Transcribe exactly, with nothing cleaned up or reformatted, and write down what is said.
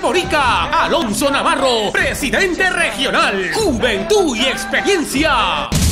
Morica, Alonso Navarro, presidente regional, Juventud y Experiencia.